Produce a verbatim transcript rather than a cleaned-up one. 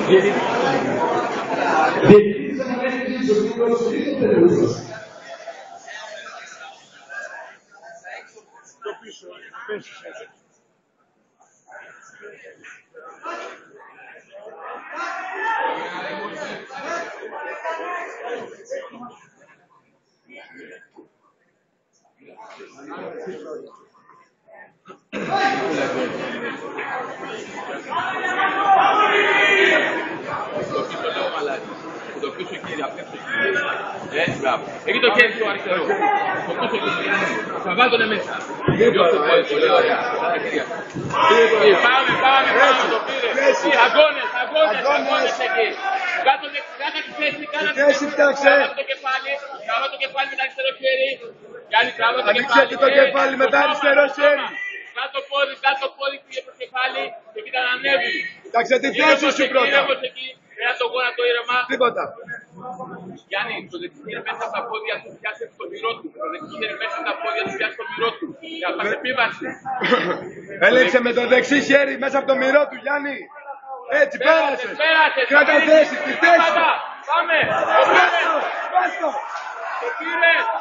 Εκεί το χέρι του αριστερό. Το πίσω χέρι. Θα βάλω τον μέσα. Πάμε, πάμε, πάμε. Το πήρε. Αγώνες, αγώνες, αγώνες εκεί. Κάτω τη θέση, κάνα τη θέση. Τράβα το κεφάλι, τράβα το κεφάλι με το αριστερό χέρι. Γιάννη, τράβα το κεφάλι. Ανοίξτε το κεφάλι με το αριστερό χέρι. Κάτω πόδι, κάτω πόδι, πήγε προς κεφάλι και κοίτα να ανέβει. Κοίταξε τη θέση σου πρώτα. Ένα το γόνατο ήρεμα. Τίποτα. Γιάννη, το δεξί χέρι μέσα από τα πόδια του πιάσε το μυρό του. Το δεξί χέρι μέσα από τα πόδια του πιάσε το μυρό του. Για να πας επίβαση. Έλεξε με το δεξί χέρι μέσα από το μυρό του, Γιάννη. Έτσι, πέρασε. Πέρασε. Κράτα θέση, τη θέση. Πάμε. Το πήρε. Το πήρε.